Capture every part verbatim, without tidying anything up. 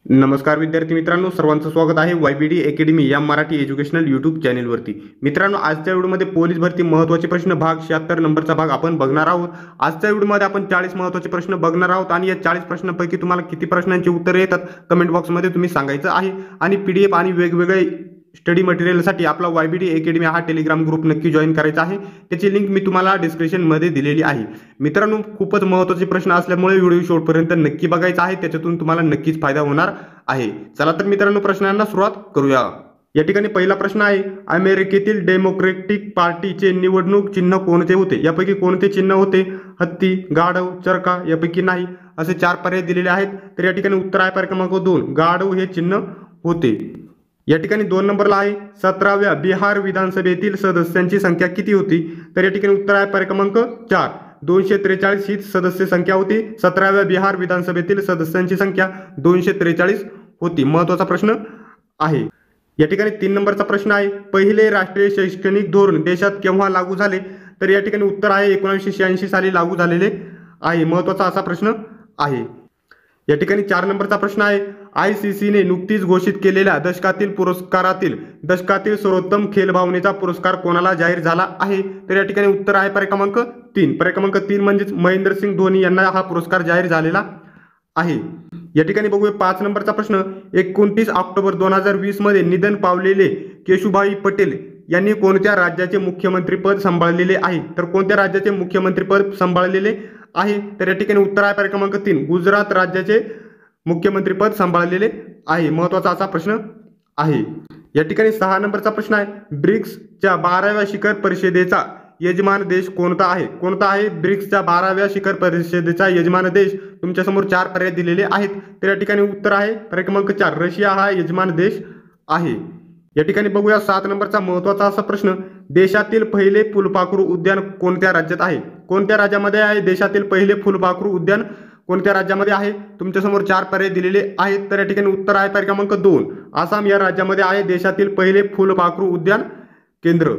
नमस्कार विद्यार्थी मित्रांनो, सर्वांचं स्वागत आहे वायबीडी अकॅडमी या मराठी एज्युकेशनल यूट्यूब चॅनेलवरती। मित्रांनो, आजच्या व्हिडिओमध्ये पोलीस भरती महत्त्वाचे प्रश्न भाग शहात्तर नंबरचा भाग आपण बघणार आहोत। आजच्या व्हिडिओमध्ये आपण चाळीस महत्त्वाचे प्रश्न बघणार आहोत आणि या चाळीस प्रश्नांपैकी तुम्हाला किती प्रश्नांची उत्तरे येतात कमेंट बॉक्समध्ये तुम्ही सांगायचं आहे। आणि पीडीएफ आणि वेगवेगळे स्टडी मटेरियलसाठी आपला वायबीडी अकॅडमी हा टेलिग्राम ग्रुप नक्की जॉईन करायचा आहे। त्याची लिंक मी तुम्हाला डिस्क्रिप्शनमध्ये दिलेली आहे। मित्रांनो, खूपच महत्त्वाचे प्रश्न असल्यामुळे व्हिडिओ शेवटपर्यंत नक्की बघायचा आहे, त्याच्यातून तुम्हाला नक्कीच फायदा होणार आहे। चला तर मित्रांनो, प्रश्नांना सुरुवात करूया। या ठिकाणी पहिला प्रश्न आहे, अमेरिकेतील डेमोक्रॅटिक पार्टीचे निवडणूक चिन्ह कोणते होते? यापैकी कोणते चिन्ह होते? हत्ती, गाढव, चरखा यापैकी नाही, असे चार पर्याय दिलेले आहेत। तर या ठिकाणी उत्तर आहे पर्याय क्रमांक दोन, गाढव हे चिन्ह होते। या ठिकाणी दोन नंबरला आहे, सतराव्या बिहार विधानसभेतील सदस्यांची संख्या किती होती? तर या ठिकाणी उत्तर आहे पर्याय क्रमांक चार, दोनशे त्रेचाळीस ही सदस्य संख्या होती। सतराव्या बिहार विधानसभेतील सदस्यांची संख्या दोनशे त्रेचाळीस होती। महत्त्वाचा प्रश्न आहे। या ठिकाणी तीन नंबरचा प्रश्न आहे, पहिले राष्ट्रीय शैक्षणिक धोरण देशात केव्हा लागू झाले? तर या ठिकाणी उत्तर आहे एकोणीसशे शहाऐंशी साली लागू झालेले आहे। महत्त्वाचा असा प्रश्न आहे। या ठिकाणी चार नंबरचा प्रश्न आहे, आय सी सी ने नुकतीच घोषित केलेल्या दशकातील पुरस्कारातील दशकातील सर्वोत्तम खेल भावनेचा पुरस्कार कोणाला जाहीर झाला आहे? तर या ठिकाणी उत्तर आहे पर्याय क्रमांक तीन, पर्याय क्रमांक तीन म्हणजेच महेंद्रसिंग धोनी यांना हा पुरस्कार जाहीर झालेला आहे। या ठिकाणी बघूया पाच नंबरचा प्रश्न, एकोणतीस ऑक्टोबर दोन हजार वीस मध्ये निधन पावलेले केशुभाई पटेल यांनी कोणत्या राज्याचे मुख्यमंत्रीपद सांभाळलेले आहे? तर कोणत्या राज्याचे मुख्यमंत्रीपद सांभाळलेले आहे? तर या ठिकाणी उत्तर आहे पर्याय क्रमांक तीन, गुजरात राज्याचे मुख्यमंत्रीपद सांभाळलेले आहे। महत्त्वाचा असा प्रश्न आहे। या ठिकाणी सहा नंबरचा प्रश्न आहे, ब्रिक्सच्या बाराव्या शिखर परिषदेचा यजमान देश कोणता आहे? कोणता आहे ब्रिक्सच्या बाराव्या शिखर परिषदेचा यजमान देश? तुमच्यासमोर चार पर्याय दिलेले आहेत। तर या ठिकाणी उत्तर आहे पर्याय क्रमांक चार, रशिया हा यजमान देश आहे। या ठिकाणी बघूया सात नंबरचा महत्त्वाचा असा प्रश्न, देशातील पहिले फुलपाखरू उद्यान कोणत्या राज्यात आहे? कोणत्या राज्यामध्ये आहे देशातील पहिले फुलपाखरू उद्यान? कोणत्या राज्यामध्ये आहे? तुमच्यासमोर चार पर्याय दिलेले आहेत। तर या ठिकाणी उत्तर आहे पर्याय क्रमांक दोन, आसाम या राज्यामध्ये आहे देशातील पहिले फुलपाखरू उद्यान केंद्र।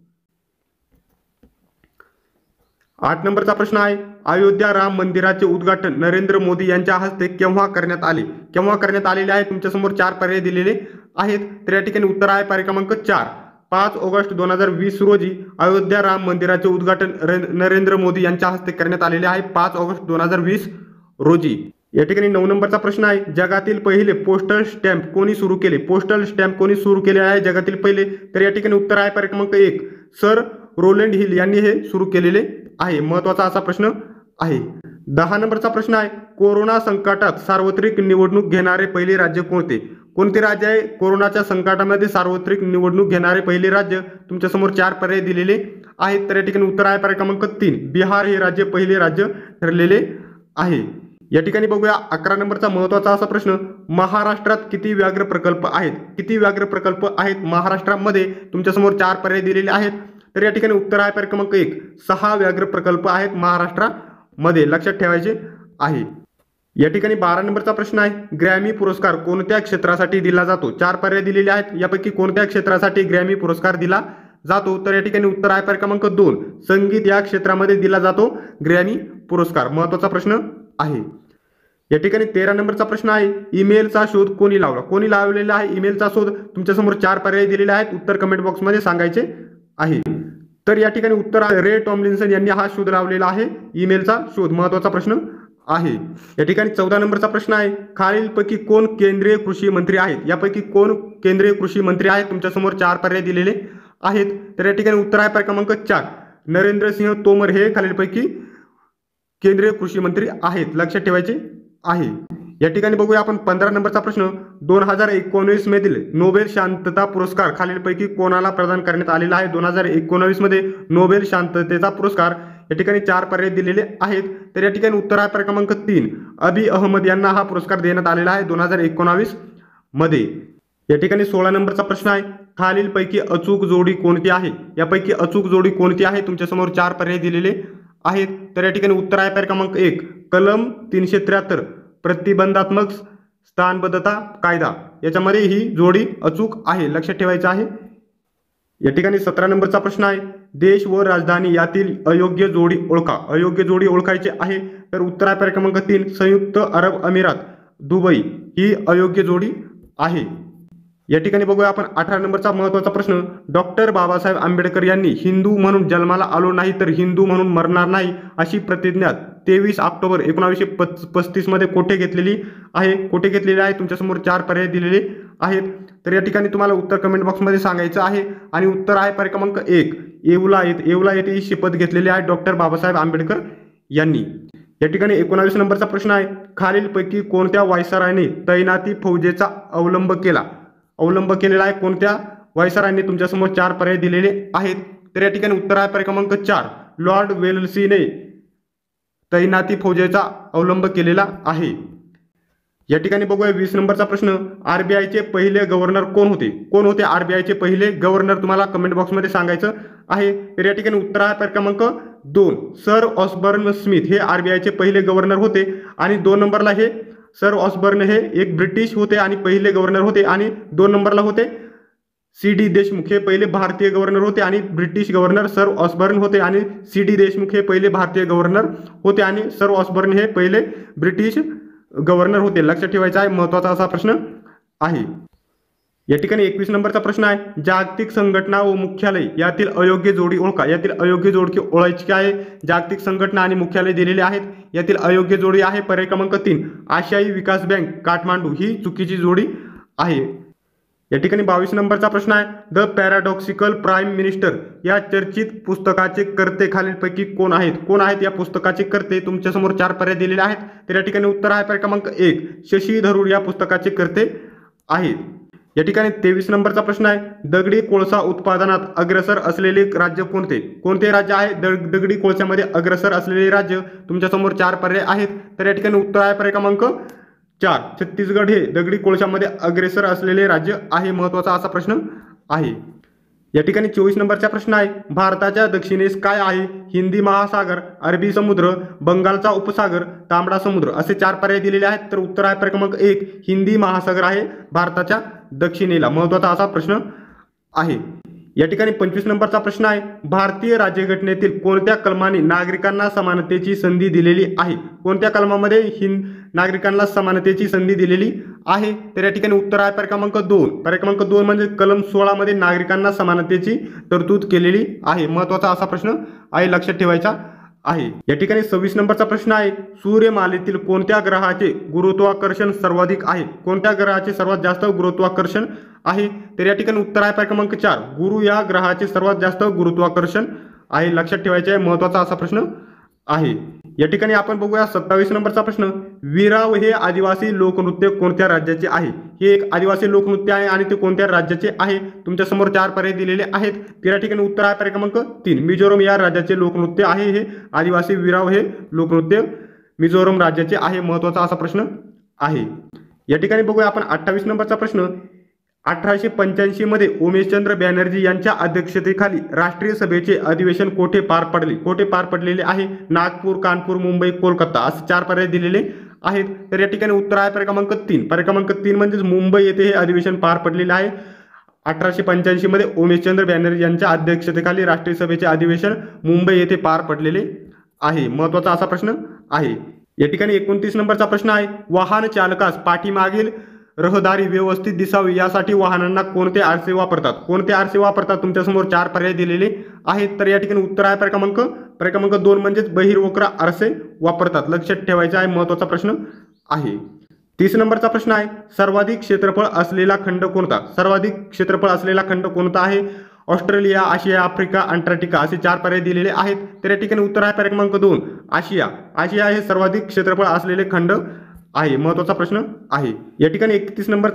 आठ नंबरचा प्रश्न आहे, अयोध्या राम मंदिराचे उद्घाटन नरेंद्र मोदी यांच्या हस्ते केव्हा करण्यात आले? केव्हा करण्यात आलेले आहे? तुमच्यासमोर चार पर्याय दिलेले आहेत। तर या ठिकाणी उत्तर आहे पर्याय क्रमांक चार, पाच ऑगस्ट दोन हजार वीस रोजी अयोध्या राम मंदिराचे उद्घाटन नरेंद्र मोदी यांच्या हस्ते करण्यात आलेले आहे, पाच ऑगस्ट दोन हजार वीस रोजी। या ठिकाणी नऊ नंबरचा प्रश्न आहे, जगातील पहिले पोस्टल स्टॅम्प कोणी सुरू केले? पोस्टल स्टॅम्प कोणी सुरू केले आहे जगातील पहिले? तर या ठिकाणी उत्तर आहे पर्याय क्रमांक एक, सर रोलंड हिल यांनी हे सुरू केलेले आहे। महत्त्वाचा असा प्रश्न आहे। दहा नंबरचा प्रश्न आहे, कोरोना संकटात सार्वत्रिक निवडणूक घेणारे पहिले राज्य कोणते? कोणते राज्य आहे कोरोनाच्या संकटामध्ये सार्वत्रिक निवडणूक घेणारे पहिले राज्य? तुमच्यासमोर चार पर्याय दिलेले आहेत। तर या ठिकाणी उत्तर आहे पर्याय क्रमांक तीन, बिहार हे राज्य पहिले राज्य ठरलेले आहे। या ठिकाणी बघूया अकरा नंबरचा महत्त्वाचा असा प्रश्न, महाराष्ट्रात किती व्याघ्र प्रकल्प आहेत? किती व्याघ्र प्रकल्प आहेत महाराष्ट्रामध्ये? तुमच्यासमोर चार पर्याय दिलेले आहेत। तर या ठिकाणी उत्तर आहे पर्याय क्रमांक एक, सहा व्याघ्र प्रकल्प आहेत महाराष्ट्रामध्ये, लक्षात ठेवायचे आहे। या ठिकाणी बारा नंबरचा प्रश्न आहे, ग्रॅमी पुरस्कार कोणत्या क्षेत्रासाठी दिला जातो? चार पर्याय दिलेले आहेत, यापैकी कोणत्या क्षेत्रासाठी ग्रॅमी पुरस्कार दिला जातो? तर या ठिकाणी उत्तर आहे पर्याय क्रमांक दोन, संगीत या क्षेत्रामध्ये दिला जातो ग्रॅमी पुरस्कार। महत्त्वाचा प्रश्न आहे। या ठिकाणी तेरा नंबरचा प्रश्न आहे, ईमेलचा शोध कोणी लावला? कोणी लावलेला आहे ईमेलचा शोध? तुमच्यासमोर चार पर्याय दिलेले आहेत, उत्तर कमेंट बॉक्समध्ये सांगायचे आहे। तर या ठिकाणी उत्तर आहे रे टॉमलिन्सन यांनी हा शोध लावलेला आहे ईमेलचा शोध। महत्त्वाचा प्रश्न आहे। या ठिकाणी चौदा नंबरचा प्रश्न आहे, खालीलपैकी कोण केंद्रीय कृषी मंत्री आहेत? यापैकी कोण केंद्रीय कृषी मंत्री आहेत? तुमच्यासमोर चार पर्याय दिलेले आहेत। तर या ठिकाणी उत्तर आहे पर्याय क्रमांक चार, नरेंद्र सिंह तोमर हे खालीलपैकी केंद्रीय कृषी मंत्री आहेत, लक्षात ठेवायचे आहे। या ठिकाणी बघूया आपण पंधरा नंबरचा प्रश्न, दोन हजार एकोणीस मधील नोबेल शांतता पुरस्कार खालीलपैकी कोणाला प्रदान करण्यात आलेला आहे? दोन हजार एकोणवीस मध्ये नोबेल शांततेचा पुरस्कार, या ठिकाणी चार पर्याय दिलेले आहेत। तर या ठिकाणी उत्तर आहे पर्याय क्रमांक तीन, अबी अहमद यांना हा पुरस्कार देण्यात आलेला आहे दोन हजार एकोणावीस मध्ये। या ठिकाणी सोळा नंबरचा प्रश्न आहे, खालीलपैकी अचूक जोडी कोणती आहे? यापैकी अचूक जोडी कोणती आहे? तुमच्यासमोर चार पर्याय दिलेले आहेत। तर या ठिकाणी उत्तर आहे पर्याय क्रमांक एक, कलम तीनशे त्र्याहत्तर प्रतिबंधात्मक स्थानबद्धता कायदा, याच्यामध्ये ही जोडी अचूक आहे, लक्षात ठेवायचं आहे। या ठिकाणी सतरा नंबरचा प्रश्न आहे, देश व राजधानी यातील अयोग्य जोडी ओळखा। अयोग्य जोडी ओळखायची आहे। तर उत्तर आहे पर्याय क्रमांक तीन, संयुक्त अरब अमिरात दुबई ही अयोग्य जोडी आहे। या ठिकाणी बघूया आपण अठरा नंबरचा महत्त्वाचा प्रश्न, डॉक्टर बाबासाहेब आंबेडकर यांनी हिंदू म्हणून जन्माला आलो नाही तर हिंदू म्हणून मरणार नाही अशी प्रतिज्ञा तेवीस ऑक्टोबर एकोणावीसशे पस्तीस मध्ये कोठे घेतलेली आहे? कोठे घेतलेली आहे? तुमच्यासमोर चार पर्याय दिलेले आहेत, तर या ठिकाणी तुम्हाला उत्तर कमेंट बॉक्समध्ये सांगायचं आहे आणि उत्तर आहे पर्याय क्रमांक एक, येवला येथे येवला येथे ही शपथ घेतलेली आहे डॉक्टर बाबासाहेब आंबेडकर यांनी। या ठिकाणी एकोणावीस नंबरचा प्रश्न आहे, खालीलपैकी कोणत्या वायसरायने तैनाती फौजेचा अवलंब केला? अवलंब केलेला आहे कोणत्या वायसरायने? तुमच्यासमोर चार पर्याय दिलेले आहेत, तर या ठिकाणी उत्तर आहे पर्याय क्रमांक चार, लॉर्ड वेल्सीने तैनाती फौजेचा अवलंब केलेला आहे। या ठिकाणी बघूया वीस नंबरचा प्रश्न, आरबीआयचे पहिले गव्हर्नर कोण होते? कोण होते आरबीआयचे पहिले गव्हर्नर? तुम्हाला कमेंट बॉक्समध्ये सांगायचं आहे, तर या ठिकाणी उत्तर आहे पर्याय क्रमांक दोन, सर ऑसबर्न स्मिथ हे आरबीआयचे पहिले गव्हर्नर होते। आणि दोन नंबरला हे सर ऑसबर्न हे एक ब्रिटिश होते आणि पहिले गव्हर्नर होते, आणि दोन नंबरला होते सी डी देशमुख हे पहिले भारतीय गव्हर्नर होते आणि ब्रिटिश गव्हर्नर सर ऑसबर्न होते, आणि सी डी देशमुख हे पहिले भारतीय गव्हर्नर होते आणि सर ऑसबर्न हे पहिले ब्रिटिश गव्हर्नर होते। लक्षात ठेवायचा आहे, महत्त्वाचा असा प्रश्न आहे। या ठिकाणी एकवीस नंबरचा प्रश्न आहे, जागतिक संघटना व मुख्यालय यातील अयोग्य जोडी ओळखा। यातील अयोग्य जोडी ओळखायची आहे। जागतिक संघटना आणि मुख्यालय दिलेले आहेत, यातील अयोग्य जोडी आहे पर्याय क्रमांक तीन, आशियाई विकास बँक काठमांडू ही चुकीची जोडी आहे। या ठिकाणी बावीस नंबरचा प्रश्न आहे, द पॅराडॉक्सिकल प्राईम मिनिस्टर या चर्चित पुस्तकाचे कर्ते खालीलपैकी कोण आहेत? कोण आहेत या पुस्तकाचे कर्ते? तुमच्यासमोर चार पर्याय दिलेले आहेत, तर या ठिकाणी उत्तर आहे पर्याय क्रमांक एक, शशी थरूर या पुस्तकाचे कर्ते आहेत। या ठिकाणी तेवीस नंबरचा प्रश्न आहे, दगडी कोळसा उत्पादनात अग्रेसर असलेले राज्य कोणते? कोणते राज्य आहे दग दगडी कोळशामध्ये अग्रेसर असलेले राज्य? तुमच्यासमोर चार पर्याय आहेत, तर या ठिकाणी उत्तर आहे पर्याय क्रमांक चार, छत्तीसगड हे दगडी कोळशामध्ये अग्रेसर असलेले राज्य आहे। महत्त्वाचा असा प्रश्न आहे। या ठिकाणी चोवीस नंबरचा प्रश्न आहे, भारताच्या दक्षिणेस काय आहे? हिंदी महासागर, अरबी समुद्र, बंगालचा उपसागर, तांबडा समुद्र असे चार पर्याय दिलेले आहेत, तर उत्तर आहे पर्याय क्रमांक एक, हिंदी महासागर आहे भारताच्या दक्षिणेला। महत्त्वाचा असा प्रश्न आहे। या ठिकाणी पंचवीस नंबरचा प्रश्न आहे, भारतीय राज्यघटनेतील कोणत्या कलमाने नागरिकांना समानतेची संधी दिलेली आहे? कोणत्या कलमामध्ये हिंद नागरिकांना समानतेची संधी दिलेली आहे? तर या ठिकाणी उत्तर आहे पर्याय क्रमांक दोन, पर्याय क्रमांक दोन म्हणजे कलम सोळा मध्ये नागरिकांना समानतेची तरतूद केलेली आहे। महत्त्वाचा असा प्रश्न आहे, लक्षात ठेवायचा आहे। या ठिकाणी सव्वीस नंबरचा प्रश्न आहे, सूर्यमालेतील कोणत्या ग्रहाचे गुरुत्वाकर्षण सर्वाधिक आहे? कोणत्या ग्रहाचे सर्वात जास्त गुरुत्वाकर्षण आहे? तर या ठिकाणी उत्तर आहे पर्याय क्रमांक चार, गुरु या ग्रहाचे सर्वात जास्त गुरुत्वाकर्षण आहे। लक्षात ठेवायचे आहे, महत्त्वाचा असा प्रश्न आहे। या ठिकाणी आपण बघूया सत्तावीस नंबरचा प्रश्न, वीराव हे आदिवासी लोकनृत्य कोणत्या राज्याचे आहे? हे एक आदिवासी लोकनृत्य आहे आणि ते कोणत्या राज्याचे आहे? तुमच्या समोर चार पर्याय दिलेले आहेत, तर या ठिकाणी उत्तर आहे पर्याय क्रमांक तीन, मिझोरम या राज्याचे लोकनृत्य आहे हे आदिवासी वीराव हे लोकनृत्य मिझोरम राज्याचे आहे। महत्त्वाचा असा प्रश्न आहे। या ठिकाणी बघूया आपण अठ्ठावीस नंबरचा प्रश्न, अठराशे पंच्याऐंशी मध्ये उमेशचंद्र बॅनर्जी यांच्या अध्यक्षतेखाली राष्ट्रीय सभेचे अधिवेशन कोठे पार पडले? कोठे पार पडलेले आहे? नागपूर, कानपूर, मुंबई, कोलकाता असे चार पर्याय दिलेले आहेत, तर या ठिकाणी उत्तर आहे पर्याय क्रमांक तीन, पर्याय क्रमांक तीन म्हणजे मुंबई येथे हे अधिवेशन पार पडलेले आहे। अठराशे पंच्याऐंशी मध्ये उमेशचंद्र बॅनर्जी यांच्या अध्यक्षतेखाली राष्ट्रीय सभेचे अधिवेशन मुंबई येथे पार पडलेले आहे। महत्त्वाचा असा प्रश्न आहे। या ठिकाणी एकोणतीस नंबरचा प्रश्न आहे, वाहन चालकास पाठीमागील रहदारी व्यवस्थित दिसावी यासाठी वाहनांना कोणते आरसे वापरतात? कोणते आरसे वापरतात? तुमच्यासमोर चार पर्याय दिलेले आहेत, तर या ठिकाणी उत्तर आहे पर्याय क्रमांक पर्याय क्रमांक दोन म्हणजेच बहिर्वक्र आरसे वापरतात। लक्षात ठेवायचा आहे, महत्त्वाचा प्रश्न आहे। तीस नंबरचा प्रश्न आहे, सर्वाधिक क्षेत्रफळ असलेला खंड कोणता? सर्वाधिक क्षेत्रफळ असलेला खंड कोणता आहे? ऑस्ट्रेलिया, आशिया, आफ्रिका, अंटार्क्टिका असे चार पर्याय दिलेले आहेत, तर या ठिकाणी उत्तर आहे पर्याय क्रमांक दोन, आशिया। आशिया हे सर्वाधिक क्षेत्रफळ असलेले खंड आहे। महत्त्वाचा प्रश्न आहे। या ठिकाणी एकतीस नंबर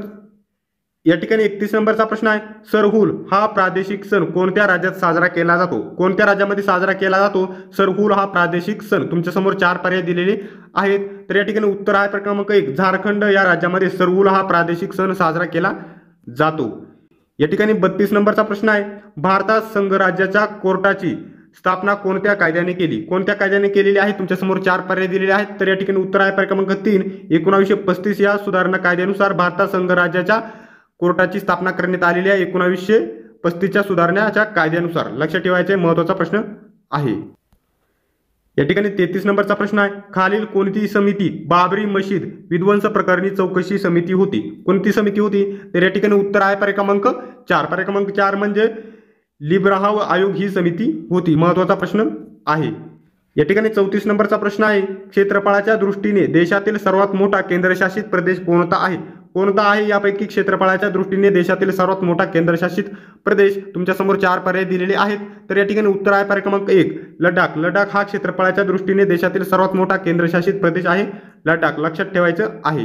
या ठिकाणी एकतीस नंबरचा प्रश्न आहे, सरहुल हा प्रादेशिक सण कोणत्या राज्यात साजरा केला जातो? कोणत्या राज्यामध्ये साजरा केला जातो सरहुल हा प्रादेशिक सण? तुमच्या समोर चार पर्याय दिलेले आहेत, तर या ठिकाणी उत्तर आहे पर्याय क्रमांक एक, झारखंड या राज्यामध्ये सरहुल हा प्रादेशिक सण साजरा केला जातो। या ठिकाणी बत्तीस नंबरचा प्रश्न आहे, भारतात संघराज्याच्या कोर्टाची स्थापना कोणत्या कायद्याने केली? कोणत्या कायद्याने केलेली आहे? तुमच्या समोर चार पर्याय दिलेले आहेत, तर या ठिकाणी उत्तर आहे पर्याय क्रमांक तीन, एकोणावीसशे पस्तीस या सुधारणा कायद्यानुसार भारतात संघराज्याच्या कोर्टाची स्थापना करण्यात आलेली आहे एकोणावीसशे पस्तीसच्या सुधारण्याच्या कायद्यानुसार। लक्षात ठेवायचे महत्त्वाचा प्रश्न आहे। या ठिकाणी तेहतीस नंबरचा प्रश्न आहे, खालील कोणती समिती बाबरी मशीद विध्वंस प्रकरणी चौकशी समिती होती? कोणती समिती होती? तर या ठिकाणी उत्तर आहे पर्याय क्रमांक चार. पर्याय क्रमांक चार म्हणजे लिब्राहाव आयोग ही समिती होती. महत्वाचा प्रश्न आहे. या ठिकाणी चौतीस नंबरचा प्रश्न आहे, क्षेत्रफळाच्या दृष्टीने देशातील सर्वात मोठा केंद्रशासित प्रदेश कोणता आहे? कोणता आहे यापैकी क्षेत्रफळाच्या दृष्टीने देशातील सर्वात मोठा केंद्रशासित प्रदेश? तुमच्या समोर चार पर्याय दिलेले आहेत. तर या ठिकाणी उत्तर आहे पर्याय क्रमांक एक लडाख. लडाख हा क्षेत्रफळाच्या दृष्टीने देशातील सर्वात मोठा केंद्रशासित प्रदेश आहे लडाख. लक्षात ठेवायचं आहे.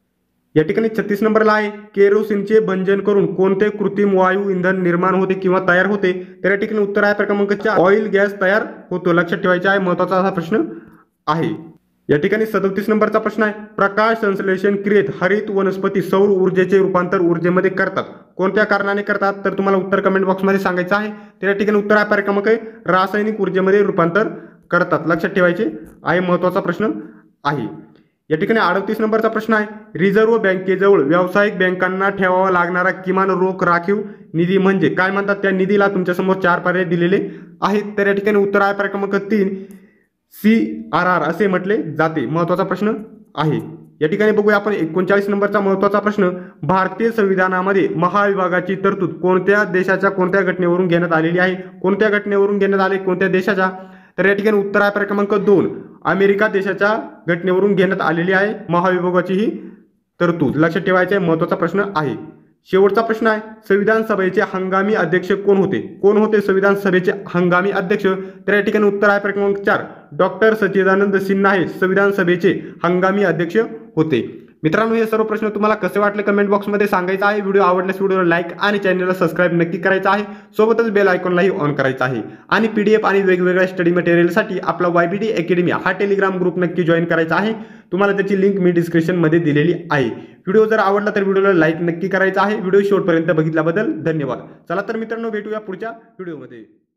या ठिकाणी छत्तीस नंबरला आहे, केरोसिनचे भंजन करून कोणते कृत्रिम वायू इंधन निर्माण होते किंवा तयार होते? तर या ठिकाणी उत्तर आहे पर्याय क्रमांक चार ऑइल गॅस तयार होतो. लक्षात ठेवायचे आहे. महत्वाचा असा प्रश्न आहे. या ठिकाणी सदतीस नंबरचा प्रश्न आहे, प्रकाश संश्लेषण क्रियेत हरित वनस्पती सौर ऊर्जेचे रूपांतर ऊर्जेमध्ये करतात. कोणत्या कारणाने करतात? तर तुम्हाला उत्तर कमेंट बॉक्समध्ये सांगायचं आहे. तर या ठिकाणी उत्तर आहे पर्याय क्रमांक रासायनिक ऊर्जेमध्ये रूपांतर करतात. लक्षात ठेवायचे आहे. महत्वाचा प्रश्न आहे. या ठिकाणी अडतीस नंबरचा प्रश्न आहे, रिझर्व्ह बँकेजवळ व्यावसायिक बँकांना ठेवावा लागणारा किमान रोख राखीव निधी म्हणजे काय म्हणतात? त्या निधीला तुमच्या समोर चार पर्याय दिलेले आहेत. तर या ठिकाणी उत्तर आहे पर्याय क्रमांक तीन सी आर आर असे म्हटले जाते. महत्वाचा प्रश्न आहे. या ठिकाणी बघूया आपण एकोणचाळीस नंबरचा महत्वाचा प्रश्न, भारतीय संविधानामध्ये महाविभागाची तरतूद कोणत्या देशाच्या कोणत्या घटनेवरून घेण्यात आलेली आहे? कोणत्या घटनेवरून घेण्यात आले? कोणत्या देशाच्या? तर या ठिकाणी उत्तर आहे पर्याय क्रमांक दोन अमेरिका देशाच्या घटनेवरून घेण्यात आलेली आहे महाविभागाची ही तरतूद. लक्षात ठेवायचे. महत्वाचा प्रश्न आहे. शेवटचा प्रश्न आहे, संविधान सभेचे हंगामी अध्यक्ष कोण होते? कोण होते संविधान सभेचे हंगामी अध्यक्ष? तर या ठिकाणी उत्तर आहे पर्याय क्रमांक चार डॉक्टर सच्चिदानंद सिन्हा हे संविधान सभेचे हंगामी अध्यक्ष होते. मित्रांनो, हे सर्व प्रश्न तुम्हाला कसे वाटले कमेंट बॉक्समध्ये सांगायचं आहे. व्हिडिओ आवडल्यास व्हिडिओला लाईक आणि चॅनलला सबस्क्राईब नक्की करायचं आहे. सोबतच बेल आयकॉनलाही ऑन करायचं आहे. आणि पीडीएफ आणि वेगवेगळ्या स्टडी मटेरियलसाठी आपला वायबीडी अकॅडमी हा टेलिग्राम ग्रुप नक्की जॉईन करायचा आहे. तुम्हाला त्याची लिंक मी डिस्क्रिप्शनमध्ये दिलेली आहे. व्हिडिओ जर आवडला तर व्हिडिओला लाईक नक्की करायचा आहे. व्हिडिओ शेवटपर्यंत बघितल्याबद्दल धन्यवाद. चला तर मित्रांनो, भेटूया पुढच्या व्हिडिओमध्ये.